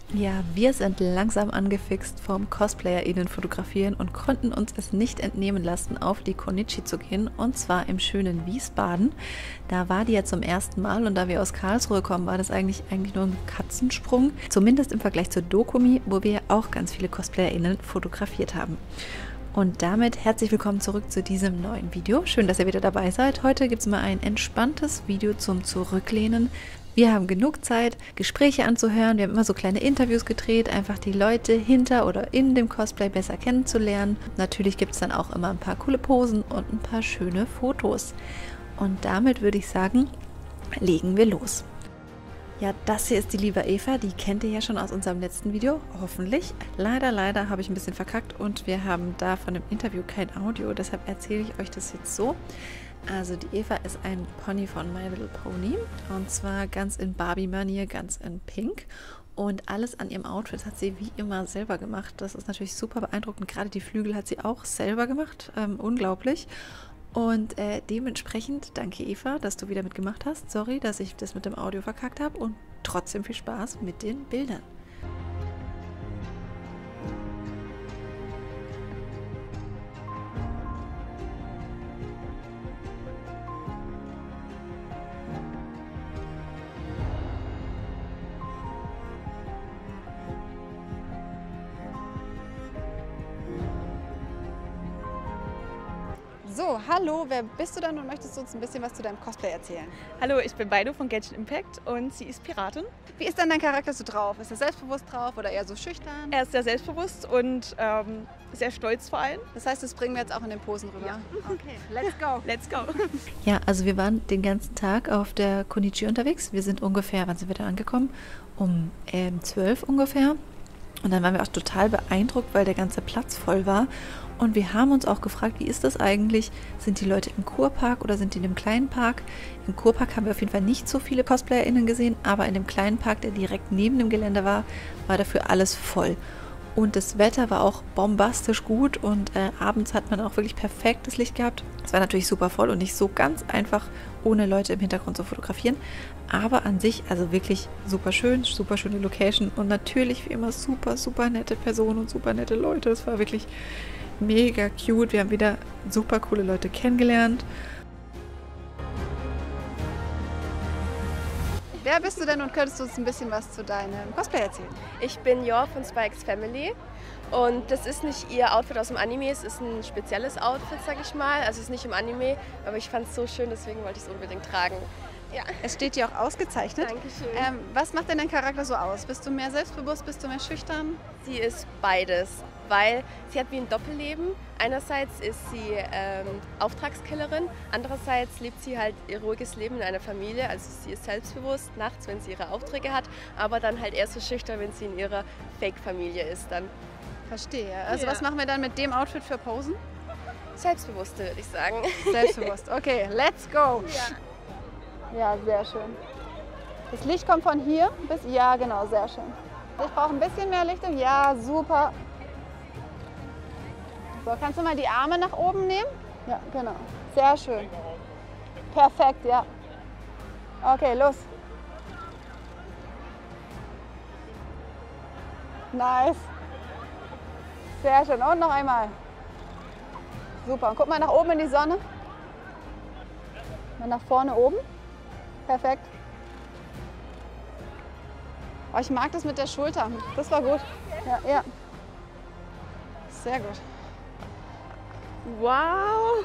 Ja, wir sind langsam angefixt vom CosplayerInnen fotografieren und konnten uns es nicht entnehmen lassen, auf die Konichi zu gehen, und zwar im schönen Wiesbaden. Da war die ja zum ersten Mal, und da wir aus Karlsruhe kommen, war das eigentlich nur ein Katzensprung, zumindest im Vergleich zur Dokumi, wo wir ja auch ganz viele CosplayerInnen fotografiert haben. Und damit herzlich willkommen zurück zu diesem neuen Video. Schön, dass ihr wieder dabei seid. Heute gibt es mal ein entspanntes Video zum Zurücklehnen. Wir haben genug Zeit, Gespräche anzuhören. Wir haben immer so kleine Interviews gedreht, einfach die Leute hinter oder in dem Cosplay besser kennenzulernen. Natürlich gibt es dann auch immer ein paar coole Posen und ein paar schöne Fotos. Und damit würde ich sagen, legen wir los. Ja, das hier ist die liebe Eva, die kennt ihr ja schon aus unserem letzten Video, hoffentlich. Leider habe ich ein bisschen verkackt und wir haben da von dem Interview kein Audio, deshalb erzähle ich euch das jetzt so. Also die Eva ist ein Pony von My Little Pony, und zwar ganz in Barbie-Manier, ganz in Pink. Und alles an ihrem Outfit hat sie wie immer selber gemacht. Das ist natürlich super beeindruckend. Gerade die Flügel hat sie auch selber gemacht. Unglaublich. Und dementsprechend danke Eva, dass du wieder mitgemacht hast. Sorry, dass ich das mit dem Audio verkackt habe, und trotzdem viel Spaß mit den Bildern. So, hallo, wer bist du denn und möchtest du uns ein bisschen was zu deinem Cosplay erzählen? Hallo, ich bin Baidu von Genshin Impact und sie ist Piratin. Wie ist denn dein Charakter so drauf? Ist er selbstbewusst drauf oder eher so schüchtern? Er ist sehr selbstbewusst und sehr stolz vor allem. Das heißt, das bringen wir jetzt auch in den Posen rüber. Ja. Okay, let's go. Let's go. Ja, also wir waren den ganzen Tag auf der Konichi unterwegs. Wir sind ungefähr, wann sind wir da angekommen? Um 12 ungefähr. Und dann waren wir auch total beeindruckt, weil der ganze Platz voll war. Und wir haben uns auch gefragt, wie ist das eigentlich? Sind die Leute im Kurpark oder sind die in dem kleinen Park? Im Kurpark haben wir auf jeden Fall nicht so viele CosplayerInnen gesehen, aber in dem kleinen Park, der direkt neben dem Gelände war dafür alles voll. Und das Wetter war auch bombastisch gut, und abends hat man auch wirklich perfektes Licht gehabt. Es war natürlich super voll und nicht so ganz einfach, ohne Leute im Hintergrund zu fotografieren. Aber an sich, also wirklich super schön, super schöne Location und natürlich wie immer super nette Personen und super nette Leute. Es war wirklich mega cute. Wir haben wieder super coole Leute kennengelernt. Wer bist du denn und könntest du uns ein bisschen was zu deinem Cosplay erzählen? Ich bin Yor von Spike's Family und das ist nicht ihr Outfit aus dem Anime, es ist ein spezielles Outfit, sag ich mal. Also es ist nicht im Anime, aber ich fand es so schön, deswegen wollte ich es unbedingt tragen. Ja. Es steht dir auch ausgezeichnet. Dankeschön. Was macht denn dein Charakter so aus? Bist du mehr selbstbewusst, bist du mehr schüchtern? Sie ist beides, weil sie hat wie ein Doppelleben. Einerseits ist sie Auftragskillerin, andererseits lebt sie halt ihr ruhiges Leben in einer Familie. Also sie ist selbstbewusst nachts, wenn sie ihre Aufträge hat, aber dann halt eher so schüchtern, wenn sie in ihrer Fake-Familie ist dann. Verstehe. Also Ja. was machen wir dann mit dem Outfit für Posen? Selbstbewusste, würde ich sagen. Selbstbewusst. Okay, let's go. Ja. Ja, sehr schön. Das Licht kommt von hier bis... Ja, genau, sehr schön. Ich brauche ein bisschen mehr Lichtung. Ja, super. So, kannst du mal die Arme nach oben nehmen? Ja, genau. Sehr schön. Perfekt, ja. Okay, los. Nice. Sehr schön. Und noch einmal. Super. Und guck mal nach oben in die Sonne. Mal nach vorne oben. Perfekt. Oh, ich mag das mit der Schulter. Das war gut. Ja, ja. Sehr gut. Wow!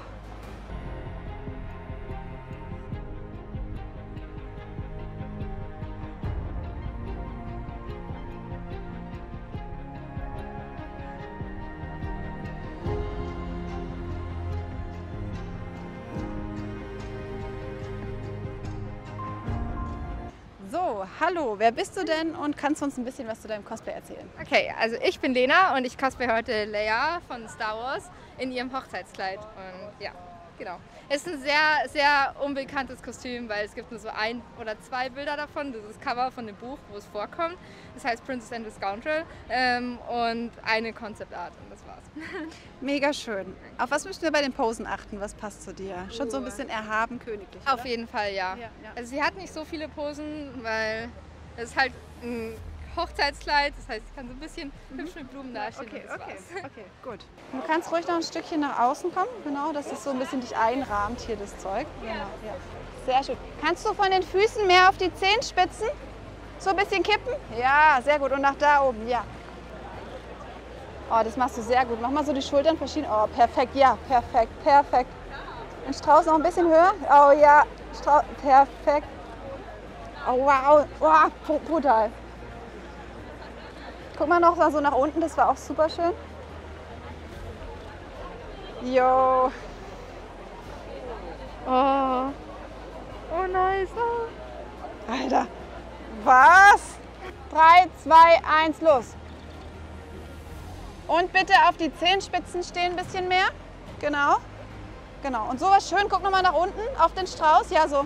So, hallo, wer bist du denn und kannst du uns ein bisschen was zu deinem Cosplay erzählen? Okay, also ich bin Lena und ich cosplay heute Leia von Star Wars in ihrem Hochzeitskleid. Und ja, genau. Es ist ein sehr, sehr unbekanntes Kostüm, weil es gibt nur so ein oder zwei Bilder davon. Das ist das Cover von dem Buch, wo es vorkommt. Das heißt Princess and the Scoundrel und eine Concept Art und das war's. Mega schön. Auf was müssen wir bei den Posen achten? Was passt zu dir? Schon so ein bisschen erhaben, königlich, Auf oder? jeden Fall, ja. Ja, ja. Also sie hat nicht so viele Posen, weil es ist halt ein Hochzeitskleid, das heißt, ich kann so ein bisschen hübsch mit Blumen dastehen. Okay, und das okay, war's. okay, gut. Du kannst ruhig noch ein Stückchen nach außen kommen, genau, dass es so ein bisschen dich einrahmt hier, das Zeug. Genau, ja. Sehr schön. Kannst du von den Füßen mehr auf die Zehenspitzen? So ein bisschen kippen? Ja, sehr gut. Und nach da oben, ja. Oh, das machst du sehr gut. Mach mal so die Schultern verschieden. Oh, perfekt, ja, perfekt, perfekt. Den Strauß noch ein bisschen höher. Oh ja, perfekt. Oh wow, oh, brutal. Guck mal noch so nach unten, das war auch super schön. Jo. Oh. Oh nice. Oh. Alter. Was? 3, 2, 1, los. Und bitte auf die Zehenspitzen stehen ein bisschen mehr. Genau. Genau. Und sowas schön. Guck nochmal nach unten auf den Strauß. Ja, so.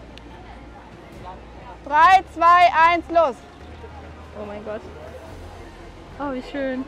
3, 2, 1, los. Oh mein Gott. Oh, wie schön.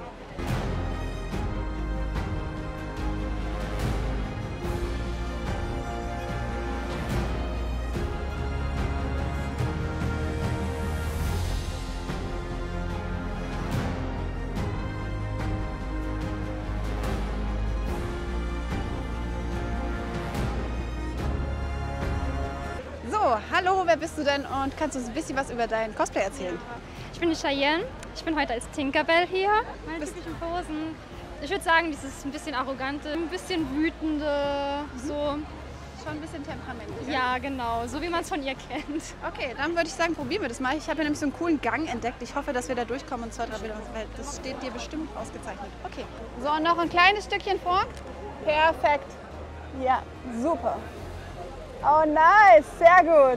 So, hallo, wer bist du denn und kannst du uns ein bisschen was über dein Cosplay erzählen? Ich bin die Cheyenne. Ich bin heute als Tinkerbell hier. Meine typischen Posen. Ich würde sagen, dieses ein bisschen arrogante, ein bisschen wütende, so. Schon ein bisschen Temperament. Ja, genau, so wie man es von ihr kennt. Okay, dann würde ich sagen, probieren wir das mal. Ich habe hier nämlich so einen coolen Gang entdeckt. Ich hoffe, dass wir da durchkommen und 2, 3 Bilder. Weil das steht dir bestimmt ausgezeichnet. Okay. So, und noch ein kleines Stückchen vor. Perfekt. Ja, super. Oh, nice. Sehr gut.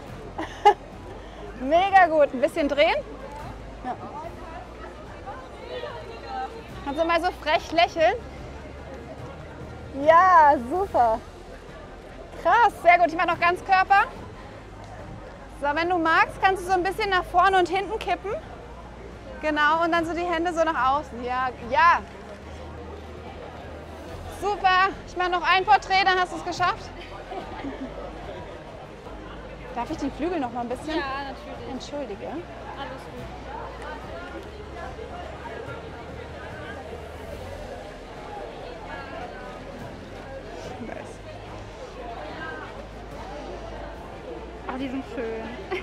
Mega gut. Ein bisschen drehen. Ja. Kannst du mal so frech lächeln? Ja, super. Krass, sehr gut. Ich mache noch ganz Körper. So, wenn du magst, kannst du so ein bisschen nach vorne und hinten kippen. Genau, und dann so die Hände so nach außen. Ja, ja. Super. Ich mache noch ein Porträt, dann hast du es geschafft. Darf ich die Flügel noch mal ein bisschen? Ja, natürlich. Entschuldige. Alles gut. Oh, die sind schön.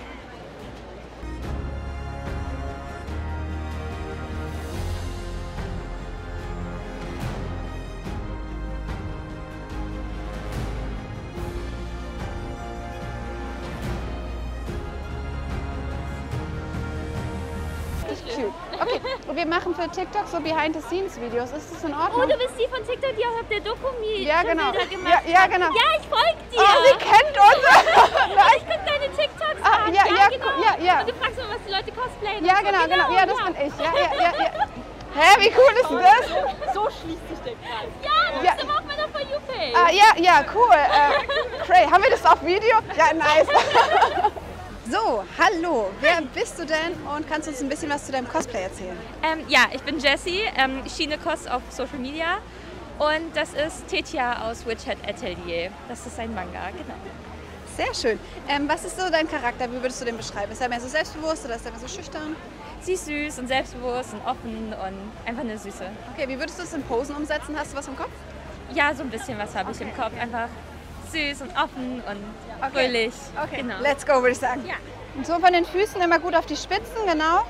Cute. Okay, und wir machen für TikTok so Behind-the-Scenes-Videos. Ist das in Ordnung? Oh, du bist die von TikTok, die auch auf der Doku-Bilder Ja, genau. gemacht Ja, genau. hat. Ja, ich folge dir. Oh, sie kennt uns! Ich gucke deine TikToks Ah, an. ja, ja, genau. ja. Und du fragst mal, was die Leute cosplayen. Ja, und so. genau. Ja, das bin ich. Ja. Hä, wie cool ist denn das? So schließt sich der Kreis. Ja, du Ja. bist aber auf meiner For You-Page. Ah, ja, cool. Cray, haben wir das auf Video? Ja, nice. So, hallo, wer bist du denn und kannst uns ein bisschen was zu deinem Cosplay erzählen? Ja, ich bin Jessie, Schienekos auf Social Media. Und das ist Tetja aus Witchhead Atelier. Das ist ein Manga, genau. Sehr schön. Was ist so dein Charakter? Wie würdest du den beschreiben? Ist er mehr so selbstbewusst oder ist er mehr so schüchtern? Sie ist süß und selbstbewusst und offen und einfach eine Süße. Okay, wie würdest du es in Posen umsetzen? Hast du was im Kopf? Ja, so ein bisschen was habe ich im Kopf. Einfach süß und offen und fröhlich. Okay, Genau. let's go, würde ich sagen. Ja. Und so von den Füßen immer gut auf die Spitzen, genau.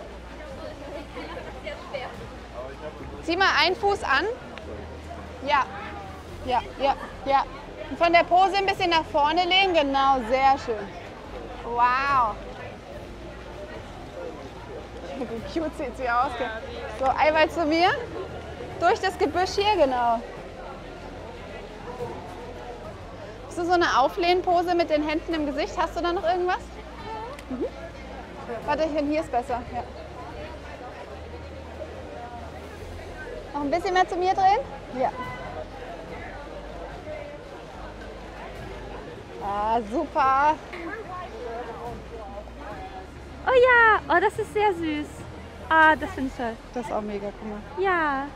Zieh mal einen Fuß an. Ja. Und von der Pose ein bisschen nach vorne lehnen, genau, sehr schön. Wow. Wie cute sieht sie aus. So, einmal zu mir. Durch das Gebüsch hier, genau. Hast du so eine Auflehnpose mit den Händen im Gesicht? Hast du da noch irgendwas? Mhm. Warte, hier ist besser. Ja. Noch ein bisschen mehr zu mir drehen? Ja. Ah, super. Oh ja, oh, das ist sehr süß. Ah, das finde ich toll. Das ist auch mega, guck mal. Ja.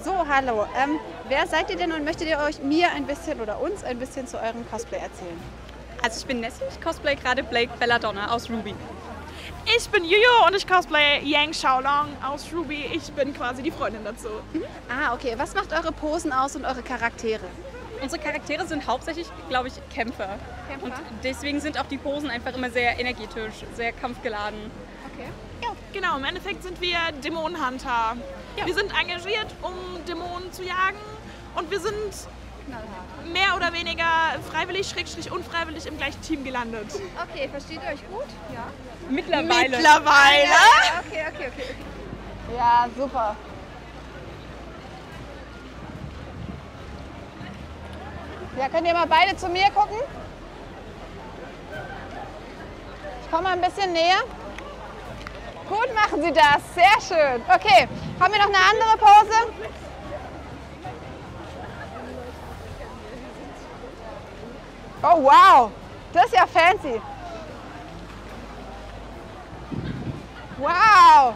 So, hallo. Wer seid ihr denn und möchtet ihr mir ein bisschen oder uns ein bisschen zu eurem Cosplay erzählen? Also ich bin Nessie, ich cosplay gerade Blake Belladonna aus Ruby. Ich bin Juju und ich cosplay Yang Xiaolong aus Ruby. Ich bin quasi die Freundin dazu. Ah, okay. Was macht eure Posen aus und eure Charaktere? Unsere Charaktere sind hauptsächlich, glaube ich, Kämpfer. Und deswegen sind auch die Posen einfach immer sehr energetisch, sehr kampfgeladen. Okay. Ja, genau. Im Endeffekt sind wir Dämonenhunter. Ja. Wir sind engagiert, um Dämonen zu jagen. Und wir sind mehr oder weniger freiwillig, unfreiwillig im gleichen Team gelandet. Okay, versteht ihr euch gut? Ja. Mittlerweile. Ja, okay. Ja, super. Ja, könnt ihr mal beide zu mir gucken? Ich komme mal ein bisschen näher. Gut machen Sie das, sehr schön. Okay, haben wir noch eine andere Pose? Oh wow, das ist ja fancy. Wow.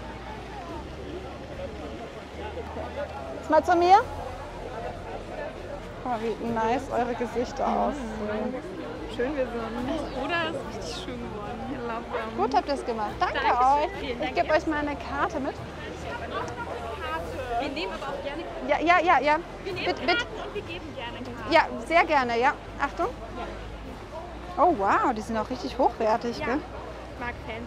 Jetzt mal zu mir. Guck mal, wie nice eure Gesichter aussehen. Schön wir sind. Oder ist richtig schön geworden. Gut habt ihr es gemacht. Danke euch. Ich gebe euch mal eine Karte mit. Wir nehmen aber auch gerne Karten. Ja. Wir nehmen Bitte. Karten und wir geben gerne Karten. Ja, sehr gerne, ja. Achtung. Oh wow, die sind auch richtig hochwertig, Ja. gell? Ich mag fancy.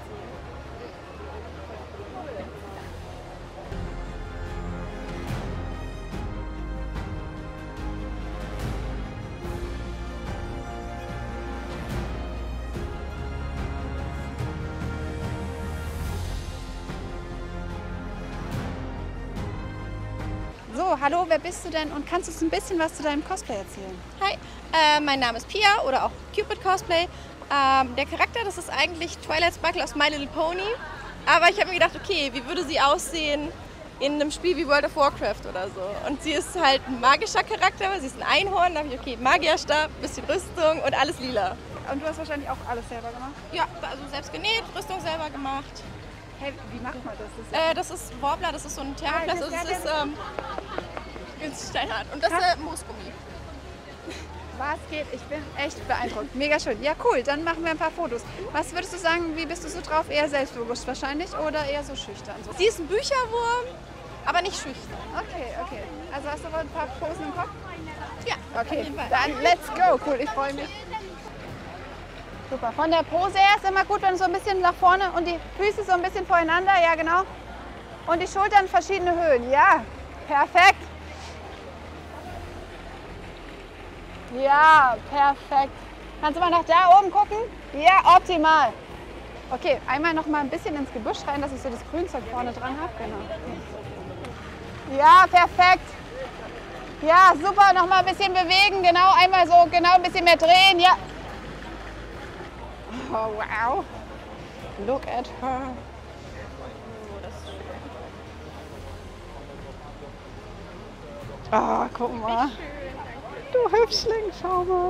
So, hallo, wer bist du denn und kannst du uns ein bisschen was zu deinem Cosplay erzählen? Hi, mein Name ist Pia oder auch Cupid Cosplay. Der Charakter, das ist eigentlich Twilight Sparkle aus My Little Pony. Aber ich habe mir gedacht, okay, wie würde sie aussehen in einem Spiel wie World of Warcraft oder so? Und sie ist halt ein magischer Charakter, weil sie ist ein Einhorn. Da habe ich, okay, Magierstab, bisschen Rüstung und alles lila. Und du hast wahrscheinlich auch alles selber gemacht? Ja, also selbst genäht, Rüstung selber gemacht. Hey, wie macht man das? Das ist Warbler, das ist so ein Thermoplast. das Das ist ist günstig steinhart. Und das ist Moosgummi. Was geht? Ich bin echt beeindruckt. Mega schön. Ja, cool. Dann machen wir ein paar Fotos. Was würdest du sagen, wie bist du so drauf? Eher selbstbewusst wahrscheinlich oder eher so schüchtern? So. Sie ist ein Bücherwurm, aber nicht schüchtern. Okay. Also hast du wohl ein paar Posen im Kopf? Ja, okay. Dann let's go. Cool, ich freue mich. Super. Von der Pose her ist immer gut, wenn du so ein bisschen nach vorne und die Füße so ein bisschen voreinander. Ja, genau. Und die Schultern verschiedene Höhen. Ja, perfekt. Ja, perfekt. Kannst du mal nach da oben gucken? Ja, optimal. Okay, einmal noch mal ein bisschen ins Gebüsch rein, dass ich so das Grünzeug vorne dran habe. Genau. Ja, perfekt. Ja, super. Noch mal ein bisschen bewegen. Genau, einmal so, genau ein bisschen mehr drehen. Ja. Oh, wow. Look at her. Oh, das ist schön. Ah, guck mal. Du Hübschling, schau mal.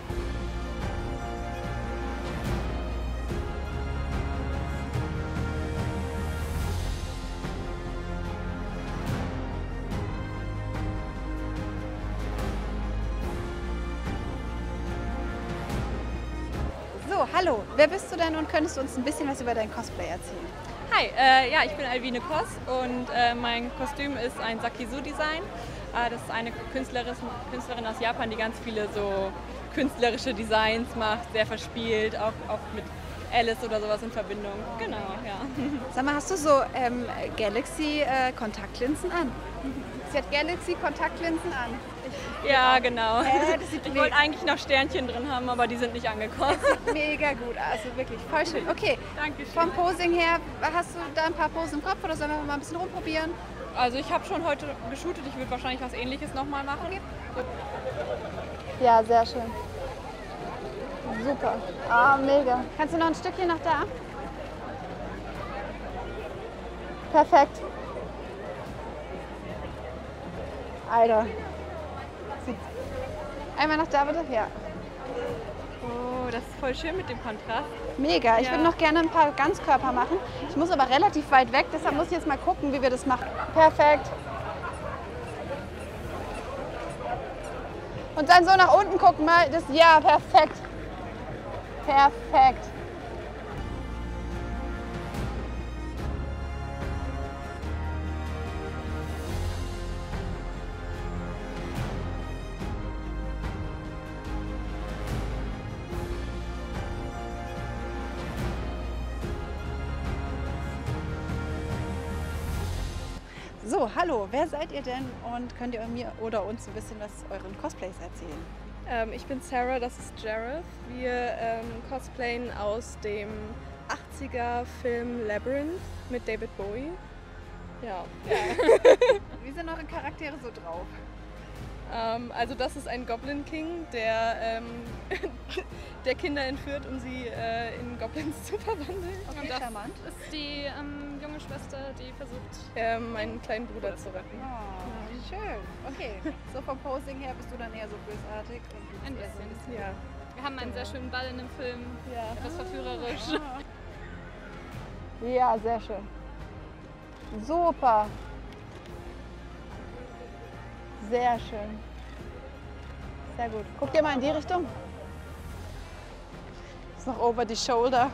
So, hallo. Wer bist du denn und könntest du uns ein bisschen was über dein Cosplay erzählen? Hi, ja, ich bin Alvine Koss und mein Kostüm ist ein Sakisu-Design. Das ist eine Künstlerin aus Japan, die ganz viele so künstlerische Designs macht, sehr verspielt, auch oft mit Alice oder sowas in Verbindung. Genau, ja. Sag mal, hast du so Galaxy-Kontaktlinsen an? Sie hat Galaxy-Kontaktlinsen an. Ja, genau. Das sieht Ich wollte eigentlich noch Sternchen drin haben, aber die sind nicht angekommen. mega gut, also wirklich voll schön. Okay, Dankeschön. vom Posing her, hast du da ein paar Posen im Kopf oder sollen wir mal ein bisschen rumprobieren? Also ich habe schon heute geshootet, ich würde wahrscheinlich was Ähnliches nochmal machen. Ja, sehr schön. Super. Ah, mega. Kannst du noch ein Stückchen nach da? Perfekt. Alter. Einmal nach da bitte? Ja. Oh, das ist voll schön mit dem Kontrast. Mega. Ich Ja. würde noch gerne ein paar Ganzkörper machen. Ich muss aber relativ weit weg, deshalb muss ich jetzt mal gucken, wie wir das machen. Perfekt. Und dann so nach unten gucken mal. Das, ja, perfekt. Perfekt. So, hallo, wer seid ihr denn und könnt ihr mir oder uns ein bisschen was euren Cosplays erzählen? Ich bin Sarah, das ist Jareth. Wir cosplayen aus dem 80er-Film Labyrinth mit David Bowie. Ja. Wie sind eure Charaktere so drauf? Also das ist ein Goblin King, der Kinder entführt, um sie in Goblins zu verwandeln. Okay, Und das charmant. ist die junge Schwester, die versucht, meinen kleinen Bruder zu retten. Oh, schön. Okay. So vom Posing her bist du dann eher so bösartig? Und ein eher so bisschen. Ja. Wir haben einen sehr schönen Ball in dem Film, etwas verführerisch. Ja, sehr schön. Super. Sehr schön. Sehr gut. Guck dir mal in die Richtung. Das ist noch over the shoulder.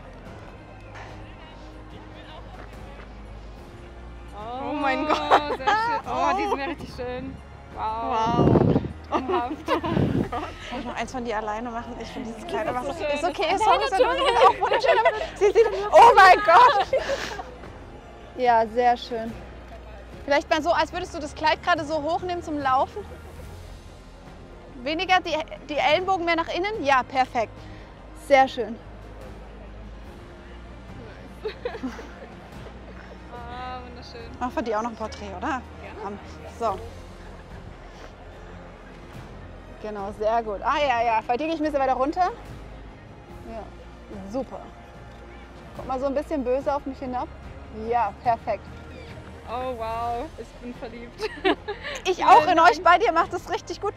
Oh mein Gott. Sehr schön. Oh, die sind ja richtig schön. Wow. Traumhaft. Kann ich noch eins von dir alleine machen? Ich finde dieses Kleid einfach so. schön. Ist okay, sorry, das ist auch wunderschön. Aber sie sieht, oh mein Gott! Ja, sehr schön. Vielleicht mal so, als würdest du das Kleid gerade so hochnehmen zum Laufen. Weniger die Ellenbogen mehr nach innen? Ja, perfekt. Sehr schön. Ah, wunderschön. Machen wir dir auch noch ein Porträt, oder? Gerne. So. Genau, sehr gut. Ah ja, verdiene ich ein bisschen weiter runter. Ja, super. Guck mal so ein bisschen böse auf mich hinab. Ja, perfekt. Oh wow, ich bin verliebt. Ich auch in euch, bei dir macht es richtig gut.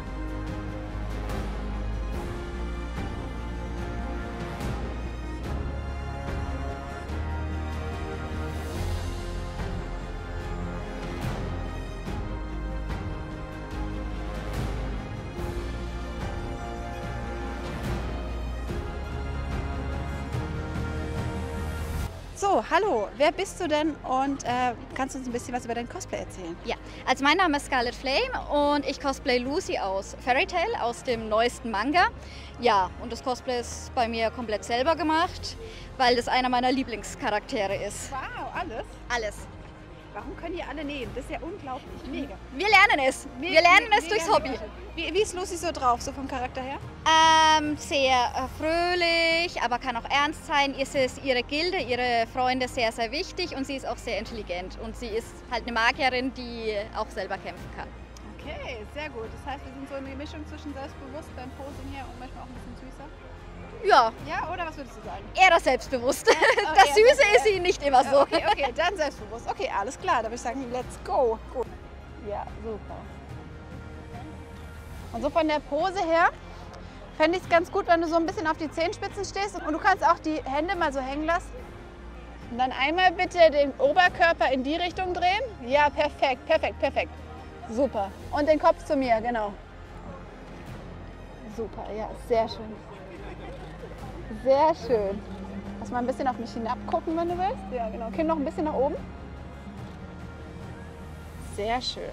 So, hallo, wer bist du denn und kannst du uns ein bisschen was über dein Cosplay erzählen? Ja, also mein Name ist Scarlet Flame und ich cosplay Lucy aus Fairy Tail, aus dem neuesten Manga. Ja, und das Cosplay ist bei mir komplett selber gemacht, weil das einer meiner Lieblingscharaktere ist. Wow, alles? Alles. Warum können die alle nähen? Das ist ja unglaublich, mega. Wir lernen es. Wir lernen es durchs Hobby. Wie ist Lucy so drauf, so vom Charakter her? Sehr fröhlich, aber kann auch ernst sein. Ist es ihre Gilde, ihre Freunde sehr, sehr wichtig und sie ist auch sehr intelligent. Und sie ist halt eine Magierin, die auch selber kämpfen kann. Okay, sehr gut. Das heißt, wir sind so eine Mischung zwischen selbstbewusst beim Posing her und manchmal auch ein bisschen süßer. Ja. Ja, oder was würdest du sagen? Eher das Selbstbewusste. Das Süße ist sie nicht immer so. Okay, dann selbstbewusst. Okay, alles klar. Da würde ich sagen, let's go. Gut. Ja, super. Und so von der Pose her fände ich es ganz gut, wenn du so ein bisschen auf die Zehenspitzen stehst und du kannst auch die Hände mal so hängen lassen. Und dann einmal bitte den Oberkörper in die Richtung drehen. Ja, perfekt, perfekt, perfekt. Super. Und den Kopf zu mir, genau. Super, ja, sehr schön. Sehr schön. Lass mal ein bisschen auf mich hinabgucken, wenn du willst. Ja, genau. Kinn noch ein bisschen nach oben. Sehr schön.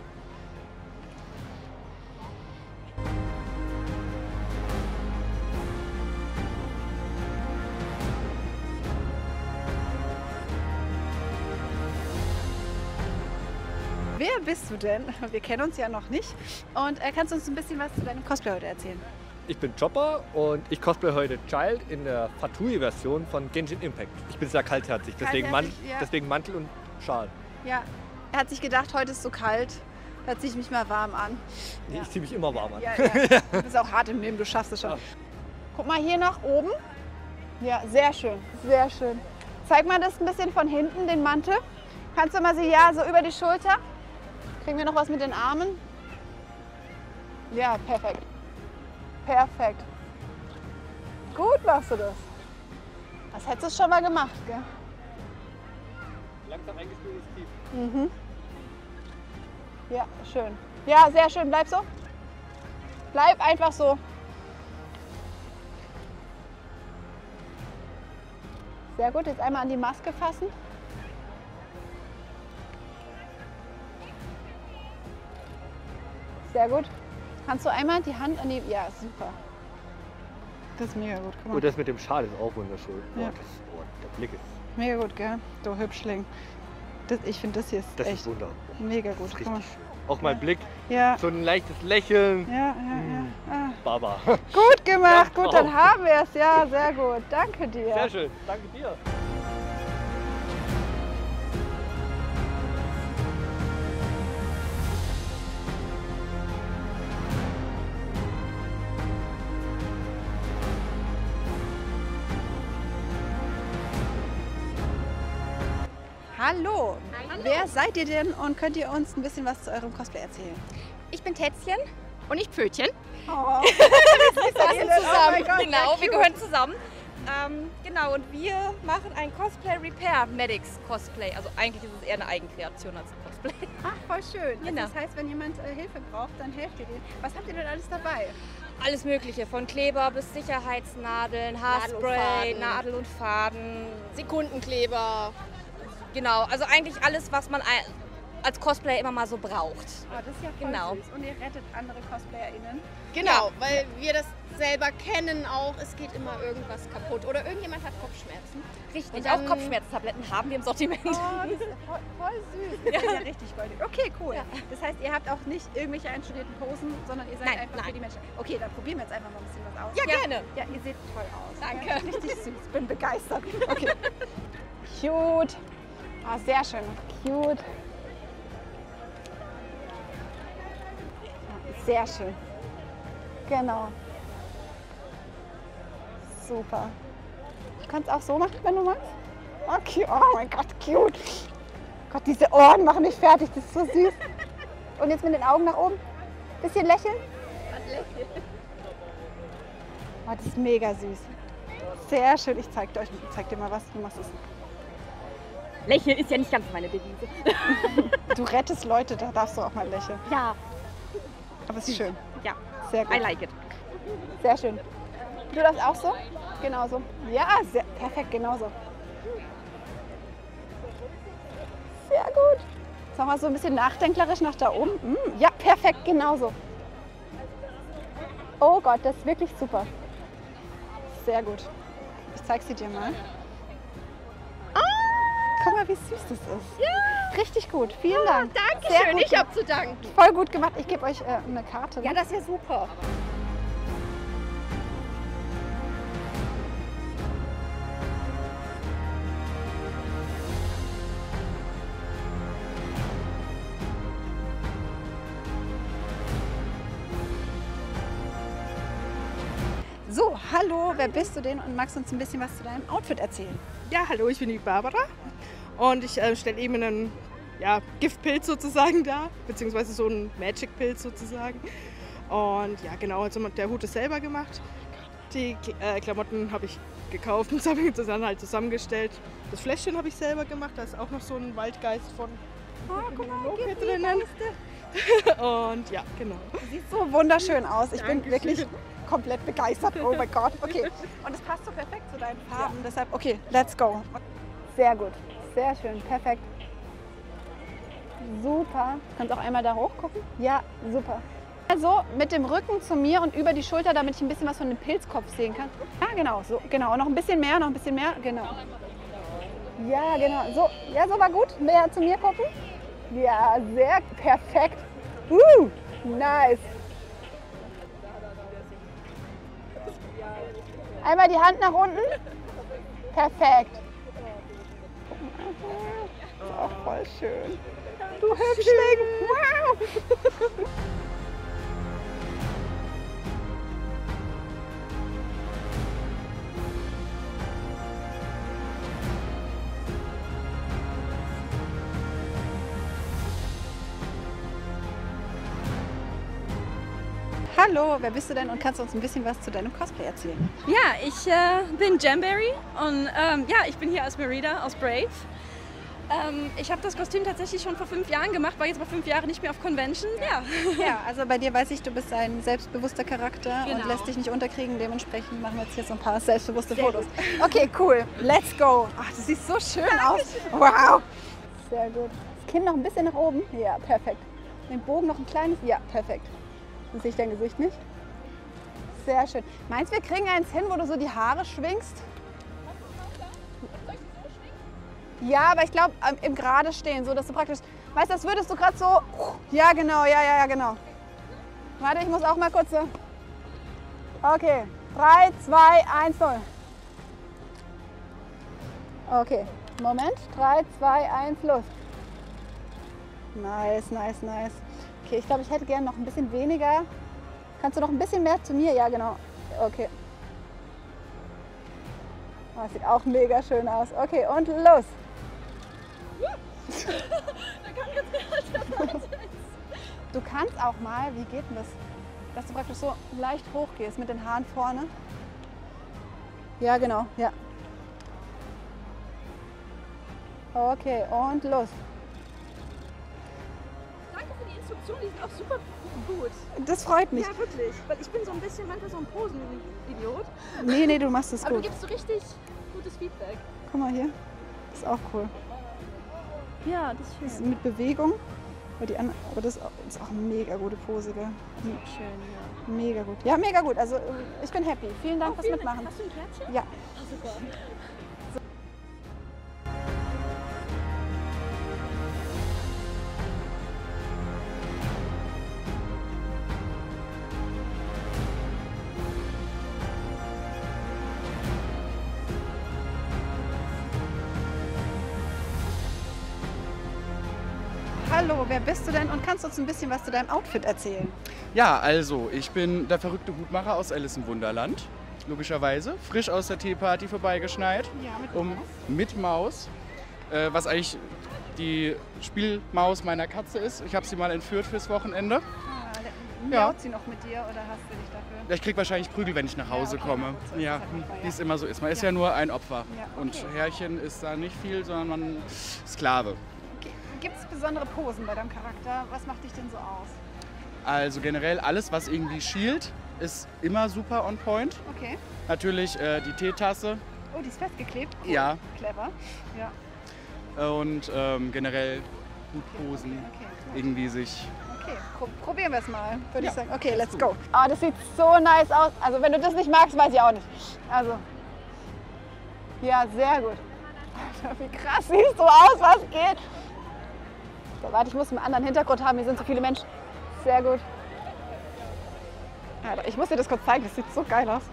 Wer bist du denn? Wir kennen uns ja noch nicht. Und kannst du uns ein bisschen was zu deinem Cosplay heute erzählen? Ich bin Chopper und ich cosplay heute Child in der Fatui-Version von Genshin Impact. Ich bin sehr kaltherzig, deswegen Mantel und Schal. Ja, er hat sich gedacht, heute ist so kalt, da ziehe ich mich mal warm an. Nee, ich ziehe mich immer warm an. Ja. Du bist auch hart im Leben, du schaffst es schon. Ja. Guck mal hier nach oben. Ja, sehr schön, sehr schön. Zeig mal das ein bisschen von hinten, den Mantel. Kannst du mal so, ja, so über die Schulter. Kriegen wir noch was mit den Armen? Ja, perfekt. Perfekt. Gut machst du das. Das hättest du schon mal gemacht, gell? Langsam eingespieltes Tief. Mhm. Ja, schön. Ja, sehr schön. Bleib so. Bleib einfach so. Sehr gut, jetzt einmal an die Maske fassen. Sehr gut. Kannst du einmal die Hand an die... Ja, super. Das ist mega gut. Guck mal. Und das mit dem Schal ist auch wunderschön. Ja. Der Blick ist... Mega gut, gell? Du Hübschling. Ich finde, das hier ist Das echt ist wunderbar. mega gut. Richtig Guck mal. schön. Auch mein Blick, Ja. so ein leichtes Lächeln. Ja. Baba. Gut gemacht, Ja, gut, dann haben wir es. Ja, sehr gut. Danke dir. Sehr schön, danke dir. Hallo. Wer seid ihr denn und könnt ihr uns ein bisschen was zu eurem Cosplay erzählen? Ich bin Tätzchen und ich Pfötchen. Oh. Wir passen Oh zusammen. mein Gott, Genau, sehr wir cute. gehören zusammen. Genau, und wir machen ein Cosplay Repair Medics Cosplay. Also eigentlich ist es eher eine Eigenkreation als ein Cosplay. Ach, voll schön. Genau. Also das heißt, wenn jemand Hilfe braucht, dann helft ihr denen. Was habt ihr denn alles dabei? Alles Mögliche, von Kleber bis Sicherheitsnadeln, Haarspray, Nadel und Faden, Sekundenkleber. Genau, also eigentlich alles, was man als Cosplayer immer mal so braucht. Oh, das ist ja voll Genau. süß. Und ihr rettet andere CosplayerInnen? Genau, weil wir das selber kennen auch, es geht immer irgendwas kaputt oder irgendjemand hat Kopfschmerzen. Richtig, Und dann- auch Kopfschmerztabletten haben wir im Sortiment. Oh, das ist voll süß. Das ist ja richtig goldig. Okay, cool. Ja. Das heißt, ihr habt auch nicht irgendwelche einstudierten Posen, sondern ihr seid Nein, einfach für die Menschen. Okay, dann probieren wir jetzt einfach mal ein bisschen was aus. Ja, gerne. Ja, ihr seht toll aus. Danke. Ja, richtig süß. Bin begeistert. Okay. Cute. Ah, sehr schön. Cute. Sehr schön. Genau. Super. Du kannst auch so machen, wenn du magst. Okay. Oh mein Gott, cute. Gott, diese Ohren machen mich fertig. Das ist so süß. Und jetzt mit den Augen nach oben. Bisschen lächeln. Oh, das ist mega süß. Sehr schön. Ich zeig dir mal was. Du machst es. Lächeln ist ja nicht ganz meine Devise. Du rettest Leute, da darfst du auch mal lächeln. Ja. Aber es ist schön. Ja, Sehr gut. I like it. Sehr schön. Du darfst auch so? Genauso. Ja, sehr, perfekt, genauso. Sehr gut. Sag mal so ein bisschen nachdenklerisch nach da oben. Ja, perfekt, genauso. Oh Gott, das ist wirklich super. Sehr gut. Ich zeig sie dir mal. Guck mal, wie süß das ist. Ja. Richtig gut. Vielen Dank. Danke Sehr schön, gut ich habe zu danken. Voll gut gemacht. Ich gebe euch eine Karte. Ja, das ist ja super. So, hallo, wer bist du denn und magst uns ein bisschen was zu deinem Outfit erzählen? Ja, hallo, ich bin die Barbara und ich stelle eben einen Giftpilz sozusagen dar, beziehungsweise so einen Magic-Pilz sozusagen. Und ja, genau, also der Hut ist selber gemacht. Die Klamotten habe ich gekauft und habe ich dann halt zusammengestellt. Das Fläschchen habe ich selber gemacht, da ist auch noch so ein Waldgeist von Loke drinnen. Und ja, genau. Sieht so wunderschön aus. Ich bin Dankeschön. wirklich komplett begeistert. Oh mein Gott. Okay. Und es passt so perfekt zu deinen Farben. Ja. Deshalb, okay, let's go. Sehr gut. Sehr schön. Perfekt. Super. Du kannst auch einmal da hoch gucken. Ja, super. Also mit dem Rücken zu mir und über die Schulter, damit ich ein bisschen was von dem Pilzkopf sehen kann. Ja, genau. So, genau. Noch ein bisschen mehr, noch ein bisschen mehr. Genau. Ja, genau. So, ja, so war gut. Mehr zu mir gucken. Ja, sehr perfekt. Nice. Einmal die Hand nach unten. Perfekt. Das ist auch voll schön. Du Hübschling. Wow. Hallo, wer bist du denn und kannst du uns ein bisschen was zu deinem Cosplay erzählen? Ja, ich bin Jamberry und ja, ich bin hier als Merida aus Brave. Ich habe das Kostüm tatsächlich schon vor 5 Jahren gemacht, war jetzt aber 5 Jahre nicht mehr auf Convention. Ja. Ja, also bei dir weiß ich, du bist ein selbstbewusster Charakter und Genau. lässt dich nicht unterkriegen. Dementsprechend machen wir jetzt hier so ein paar selbstbewusste Fotos. Okay, cool. Let's go. Ach, du siehst so schön aus. Wow. Sehr gut. Das Kinn noch ein bisschen nach oben. Ja, perfekt. Den Bogen noch ein kleines. Ja, perfekt. Dann sehe ich dein Gesicht nicht. Sehr schön. Meinst du, wir kriegen eins hin, wo du so die Haare schwingst? Ja, aber ich glaube, im Gerade stehen, so dass du praktisch, weißt du, das würdest du gerade so, ja genau, ja, genau. Warte, ich muss auch mal kurz so. Okay, 3, 2, 1, 0. Okay, Moment, 3, 2, 1, los. Nice, nice, nice. Okay, ich glaube, ich hätte gerne noch ein bisschen weniger. Kannst du noch ein bisschen mehr zu mir? Ja, genau. Okay. Oh, das sieht auch mega schön aus. Okay, und los. Du kannst auch mal, wie geht denn das? Dass du praktisch so leicht hoch gehst mit den Haaren vorne. Ja, genau, ja. Okay, und los. Danke für die Instruktion, die sind auch super gut. Das freut mich. Ja, wirklich. Weil ich bin so ein bisschen manchmal so ein Posen-Idiot. Nee, du machst es Aber gut. du gibst so richtig gutes Feedback. Guck mal hier. Das ist auch cool. Ja, das ist Das ist schön. mit Bewegung. Aber das ist auch eine mega gute Pose, gell? Schön, ja. Mega gut. Ja, mega gut. Also ich bin happy. Vielen Dank fürs Mitmachen. Hast du ein Kärtchen? Ja. Oh, super. Hallo, wer bist du denn und kannst du uns ein bisschen was zu deinem Outfit erzählen? Ja, also ich bin der verrückte Hutmacher aus Alice im Wunderland, logischerweise. Frisch aus der Teeparty vorbeigeschneit. Ja, mit Maus. Mit Maus, was eigentlich die Spielmaus meiner Katze ist. Ich habe sie mal entführt fürs Wochenende. Miaut sie noch mit dir oder hast du dich dafür? Ja, ich krieg wahrscheinlich Prügel, wenn ich nach Hause komme. so ist Ja, es halt manchmal, wie es ja. immer so ist. Man ist Ja. ja nur ein Opfer. Ja, okay. Und Herrchen ist da nicht viel, sondern man Sklave. Gibt es besondere Posen bei deinem Charakter? Was macht dich denn so aus? Also generell alles, was irgendwie schielt, ist immer super on point. Okay. Natürlich die Teetasse. Oh, die ist festgeklebt? Cool. Ja. Clever. Ja. Und generell gut posen, Okay. irgendwie sich. Okay, probieren wir es mal, würde Ja, ich sagen. Okay, let's du. go. Oh, das sieht so nice aus. Also wenn du das nicht magst, weiß ich auch nicht. Also, ja, sehr gut. Alter, wie krass siehst du aus, was geht? So, warte, ich muss einen anderen Hintergrund haben, hier sind so viele Menschen. Sehr gut. Alter, ich muss dir das kurz zeigen, das sieht so geil aus.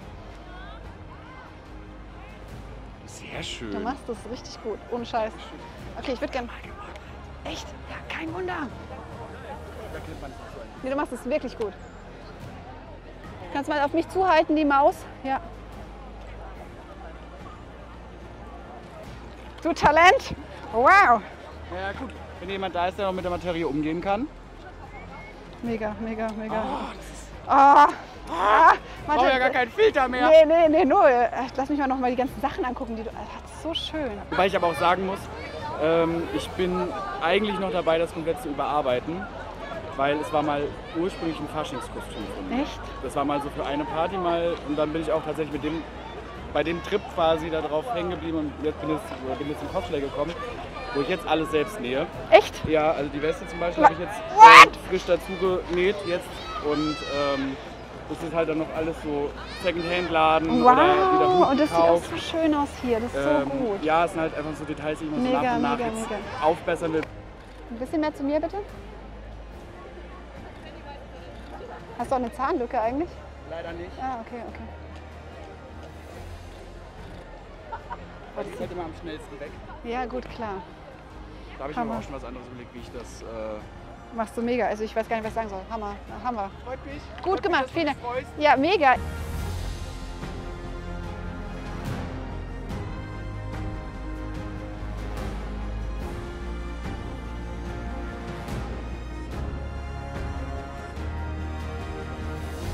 Sehr schön. Du machst das richtig gut, ohne Scheiß. Okay, ich würde gerne... Echt? Ja, kein Wunder. Nee, du machst es wirklich gut. Kannst mal auf mich zuhalten, die Maus. Ja. Du Talent. Wow. Ja gut, wenn jemand da ist, der noch mit der Materie umgehen kann. Mega, mega, mega. Oh, das ist Warte, ja gar keinen Filter mehr. Nee, nur. Lass mich noch mal die ganzen Sachen angucken, die du... Das ist so schön. Wobei ich aber auch sagen muss, ich bin eigentlich noch dabei, das komplett zu überarbeiten. Weil es war mal ursprünglich ein Faschingskostüm von mir. Echt? Das war mal so für eine Party mal und dann bin ich auch tatsächlich bei dem Trip quasi da drauf hängen geblieben und jetzt bin jetzt zum Cosplay gekommen, wo ich jetzt alles selbst nähe. Echt? Ja, also die Weste zum Beispiel habe ich jetzt frisch dazu genäht jetzt und das ist halt dann noch alles so Secondhand-Laden oder wieder Wow, und das sieht auch gekauft. so schön aus hier. Das ist so gut. Ja, es sind halt einfach so Details, die ich noch so Mega, nach und nach mega, jetzt mega. aufbessern will. Ein bisschen mehr zu mir, bitte. Hast du auch eine Zahnlücke eigentlich? Leider nicht. Ah, okay. Aber die ist immer am schnellsten weg. Ja, gut, klar. Da habe ich mir auch schon was anderes überlegt, wie ich das... Machst du mega. Also ich weiß gar nicht, was ich sagen soll. Hammer. Hammer. Freut mich. Gut gemacht, dass du vielen dich Dank. freust. Ja, mega.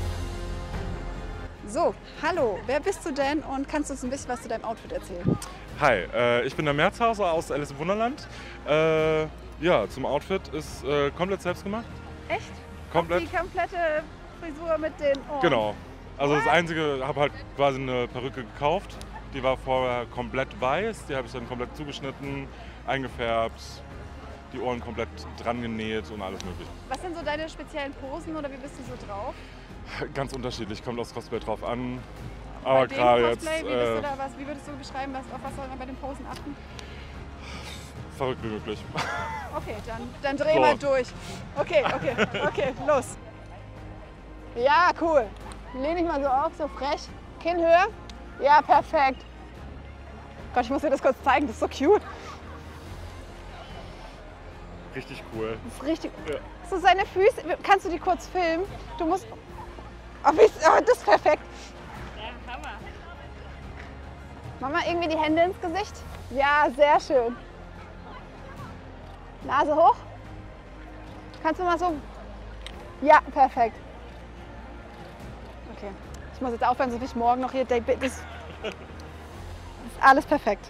So, hallo, wer bist du denn und kannst du uns ein bisschen was zu deinem Outfit erzählen? Hi, ich bin der Merzhauser aus Alice im Wunderland. Ja, zum Outfit ist komplett selbst gemacht. Echt? Komplett. Die komplette Frisur mit den Ohren? Genau. Also das Einzige, habe halt quasi eine Perücke gekauft. Die war vorher komplett weiß. Die habe ich dann komplett zugeschnitten, eingefärbt, die Ohren komplett dran genäht und alles mögliche. Was sind so deine speziellen Posen oder wie bist du so drauf? Ganz unterschiedlich, kommt aufs Cosplay drauf an. Aber gerade jetzt. Wie würdest du beschreiben, auf was soll man bei den Posen achten? Verrückt wie möglich. Okay, dann dreh mal durch. Okay, los. Ja, cool. Lehne ich mal so auf, so frech. Kinn höher. Ja, perfekt. Gott, ich muss dir das kurz zeigen, das ist so cute. Richtig cool. Das ist richtig. Ja. So seine Füße, kannst du die kurz filmen? Du musst. Oh, das ist perfekt. Ja, Hammer. Mach mal irgendwie die Hände ins Gesicht. Ja, sehr schön. Nase hoch. Kannst du mal so. Ja, perfekt. Okay. Ich muss jetzt aufhören, sonst bin ich morgen noch hier. Das ist alles perfekt.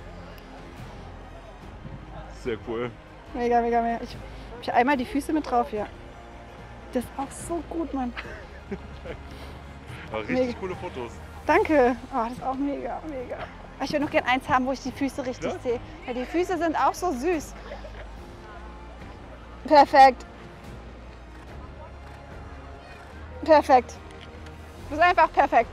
Sehr cool. Mega, mega, mega. Ich habe einmal die Füße mit drauf hier. Das ist auch so gut, Mann. Richtig mega. Coole Fotos. Danke. Oh, das ist auch mega, mega. Ich würde noch gerne eins haben, wo ich die Füße richtig sehe. Ja, die Füße sind auch so süß. Perfekt. Perfekt. Du bist einfach perfekt.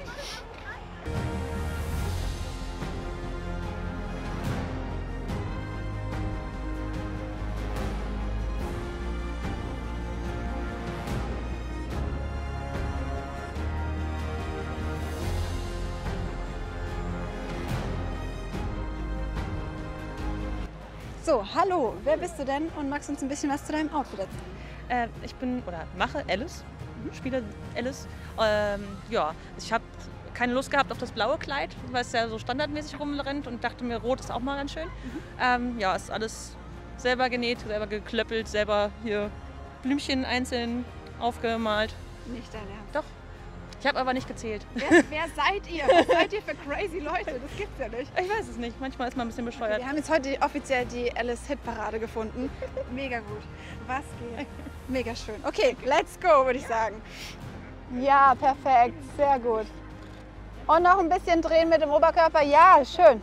So, hallo, wer bist du denn und magst uns ein bisschen was zu deinem Outfit erzählen? Ich bin oder mache Alice, spiele Alice. Ja, ich habe keine Lust gehabt auf das blaue Kleid, weil es ja so standardmäßig rumrennt und dachte mir, rot ist auch mal ganz schön. Ja, ist alles selber genäht, selber geklöppelt, selber hier Blümchen einzeln aufgemalt. Nicht dein Ernst? Doch. Ich habe aber nicht gezählt. Wer seid ihr? Was seid ihr für crazy Leute? Das gibt's ja nicht. Ich weiß es nicht. Manchmal ist man ein bisschen bescheuert. Wir haben jetzt heute offiziell die Alice Hitparade gefunden. Mega gut. Was geht? Mega schön. Okay, let's go, würde ich sagen. Ja, perfekt. Sehr gut. Und noch ein bisschen drehen mit dem Oberkörper. Ja, schön.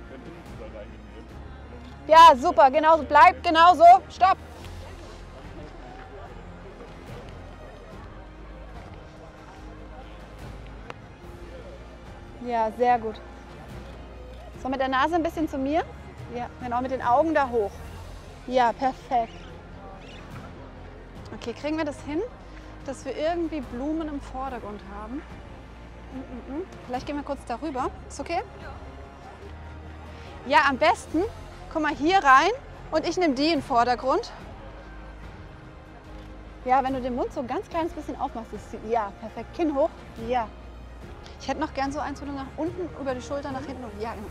Ja, super. Genauso. Bleibt genauso. Stopp. Ja, sehr gut. So, mit der Nase ein bisschen zu mir. Ja, genau, mit den Augen da hoch. Ja, perfekt. Okay, kriegen wir das hin, dass wir irgendwie Blumen im Vordergrund haben? Vielleicht gehen wir kurz darüber. Ist okay? Ja, am besten, guck mal hier rein und ich nehme die in den Vordergrund. Ja, wenn du den Mund so ein ganz kleines bisschen aufmachst, ja, perfekt. Kinn hoch. Ja. Ich hätte noch gern so eins, wo du nach unten, über die Schulter, nach hinten und ja, genau.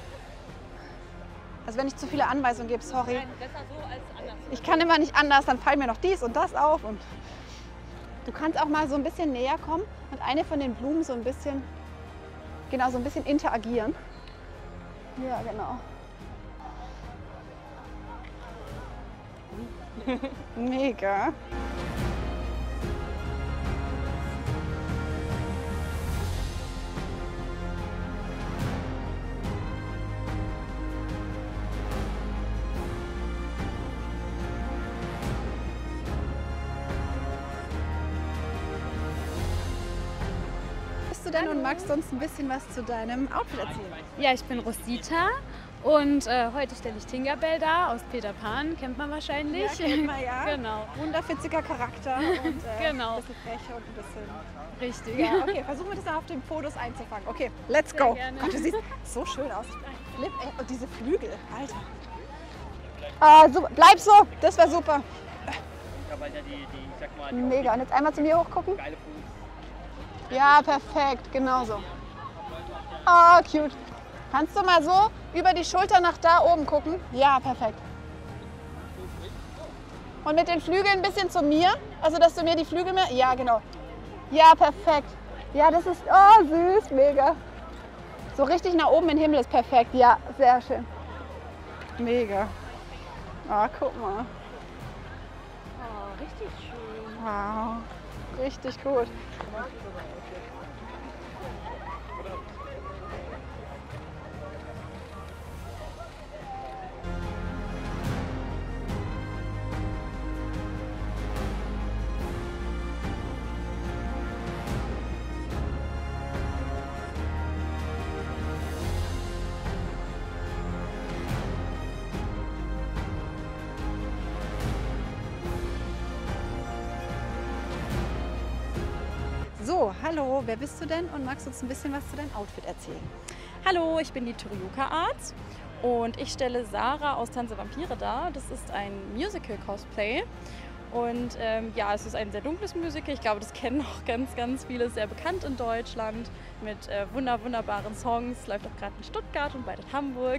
Also wenn ich zu viele Anweisungen gebe, sorry. Nein, besser so als anders. Ich kann immer nicht anders, dann fallen mir noch dies und das auf. Und du kannst auch mal so ein bisschen näher kommen und eine von den Blumen so ein bisschen, genau, so ein bisschen interagieren. Ja, genau. Mega. Denn und magst du uns ein bisschen was zu deinem Outfit erzählen? Ja, ich bin Rosita und heute stelle ich Tinkerbell dar aus Peter Pan, kennt man wahrscheinlich. Ja, kennt man, ja. Genau. Wunderwitziger Charakter und genau. ein bisschen frech und ein bisschen... Richtig. Ja, okay, versuchen wir das dann auf den Fotos einzufangen. Okay, let's go. Gerne. Gott, du siehst so schön aus. Flip, ey, und diese Flügel, Alter. Ah, super. Bleib so, das wäre super. Mega, und jetzt einmal zu mir hochgucken. Ja, perfekt, genau so. Oh, cute. Kannst du mal so über die Schulter nach da oben gucken? Ja, perfekt. Und mit den Flügeln ein bisschen zu mir, also dass du mir die Flügel mehr... Ja, genau. Ja, perfekt. Ja, das ist... Oh, süß, mega. So richtig nach oben in den Himmel ist perfekt. Ja, sehr schön. Mega. Ah, guck mal. Oh, richtig schön. Wow, richtig gut. So, hallo, wer bist du denn und magst uns ein bisschen was zu deinem Outfit erzählen? Hallo, ich bin die Toryuka Art und ich stelle Sarah aus Tanz der Vampire dar. Das ist ein Musical-Cosplay und ja, es ist ein sehr dunkles Musical. Ich glaube, das kennen auch ganz viele, sehr bekannt in Deutschland mit wunderbaren Songs. Läuft auch gerade in Stuttgart und bald in Hamburg.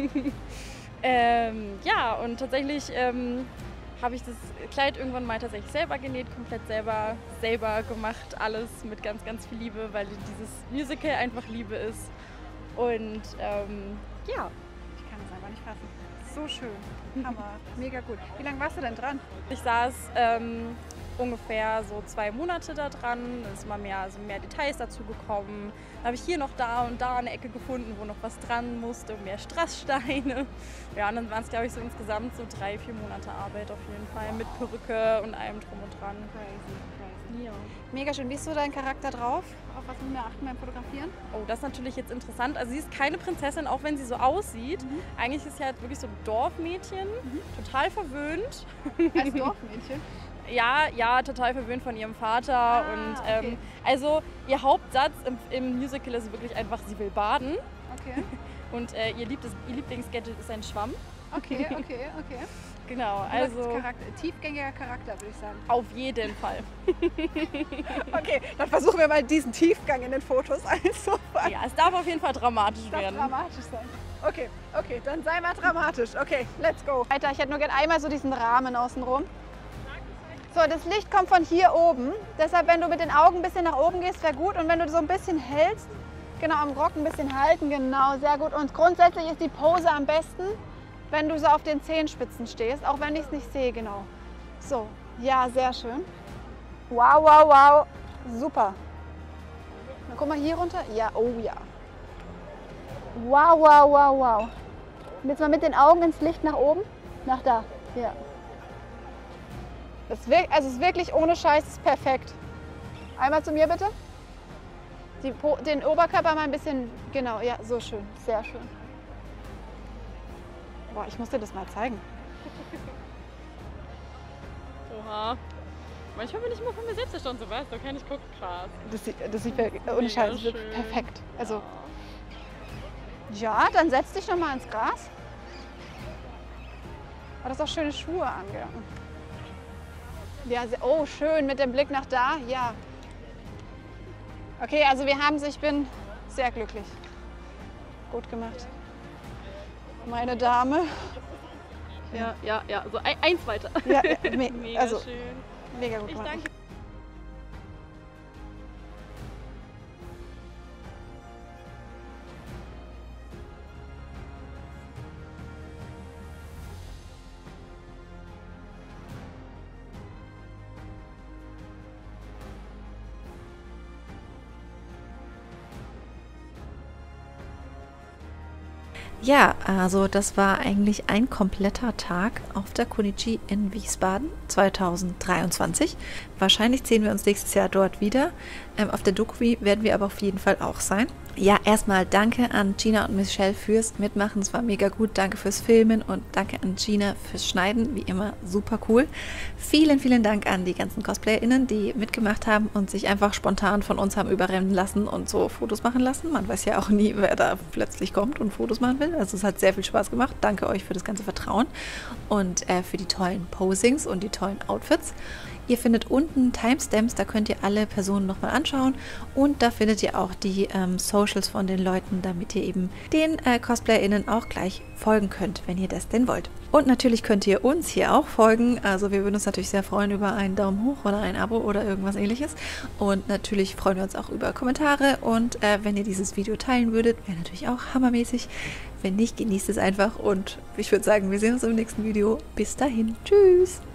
Ja, und tatsächlich habe ich das Kleid irgendwann mal tatsächlich selber genäht, komplett selber gemacht, alles mit ganz viel Liebe, weil dieses Musical einfach Liebe ist. Und ja. Ich kann es einfach nicht fassen. So schön. Hammer. Mega gut. Wie lange warst du denn dran? Ich saß ungefähr so 2 Monate da dran. Es ist mal mehr Details dazu gekommen. Dann habe ich hier noch da und da eine Ecke gefunden, wo noch was dran musste, mehr Strasssteine. Ja, und dann waren es, glaube ich, so insgesamt so 3-4 Monate Arbeit auf jeden Fall mit Perücke und allem drum und dran. Crazy. Ja. Mega schön. Wie ist so dein Charakter drauf? Auf was müssen wir achten beim Fotografieren? Oh, das ist natürlich jetzt interessant. Also sie ist keine Prinzessin, auch wenn sie so aussieht. Eigentlich ist sie halt wirklich so ein Dorfmädchen, total verwöhnt. Als Dorfmädchen? Ja, total verwöhnt von ihrem Vater. Und okay. Also ihr Hauptsatz im Musical ist wirklich einfach, sie will baden. Okay. Und ihr Lieblingsgadget ist ein Schwamm. Okay. Genau, also tiefgängiger Charakter, würde ich sagen. Auf jeden Fall. Okay, dann versuchen wir mal diesen Tiefgang in den Fotos einzufangen. Ja, es darf auf jeden Fall dramatisch werden. Darf dramatisch sein. Okay, dann sei mal dramatisch. Okay, let's go. Weiter, ich hätte nur gerne einmal so diesen Rahmen außenrum. So, das Licht kommt von hier oben. Deshalb, wenn du mit den Augen ein bisschen nach oben gehst, wäre gut. Und wenn du so ein bisschen hältst, genau am Rock ein bisschen halten, genau, sehr gut. Und grundsätzlich ist die Pose am besten, wenn du so auf den Zehenspitzen stehst, auch wenn ich es nicht sehe, genau. So, ja, sehr schön. Wow, super. Dann guck mal hier runter. Ja, oh ja. Wow. Und jetzt mal mit den Augen ins Licht nach oben, nach da, ja. Es ist wirklich ohne Scheiß, ist perfekt. Einmal zu mir bitte. Den Oberkörper mal ein bisschen, genau, ja, so schön, sehr schön. Boah, ich muss dir das mal zeigen. Oha. Manchmal bin ich immer von mir selbst erstaunt, so weißt du, kann ich gucken, krass. Das sieht ohne Scheiß, das wird perfekt. Also, ja, dann setz dich noch mal ins Gras. Oh, das ist auch schöne Schuhe angegangen. Ja, oh, schön mit dem Blick nach da, ja. Okay, also ich bin sehr glücklich. Gut gemacht. Meine Dame. Ja, so eins weiter. Ja, mega also, schön. Mega gut Ich gemacht. danke. Ja, also das war eigentlich ein kompletter Tag auf der Konichi in Wiesbaden 2023. Wahrscheinlich sehen wir uns nächstes Jahr dort wieder. Auf der Dokumi werden wir aber auf jeden Fall auch sein. Ja, erstmal danke an Gina und Michelle fürs Mitmachen. Es war mega gut. Danke fürs Filmen und danke an Gina fürs Schneiden. Wie immer super cool. Vielen Dank an die ganzen CosplayerInnen, die mitgemacht haben und sich einfach spontan von uns haben überrennen lassen und so Fotos machen lassen. Man weiß ja auch nie, wer da plötzlich kommt und Fotos machen will. Also es hat sehr viel Spaß gemacht. Danke euch für das ganze Vertrauen und für die tollen Posings und die tollen Outfits. Ihr findet unten Timestamps, da könnt ihr alle Personen nochmal anschauen und da findet ihr auch die Social Socials von den Leuten, damit ihr eben den CosplayerInnen auch gleich folgen könnt, wenn ihr das denn wollt. Und natürlich könnt ihr uns hier auch folgen. Also wir würden uns natürlich sehr freuen über einen Daumen hoch oder ein Abo oder irgendwas ähnliches. Und natürlich freuen wir uns auch über Kommentare. Und wenn ihr dieses Video teilen würdet, wäre natürlich auch hammermäßig. Wenn nicht, genießt es einfach. Und ich würde sagen, wir sehen uns im nächsten Video. Bis dahin. Tschüss!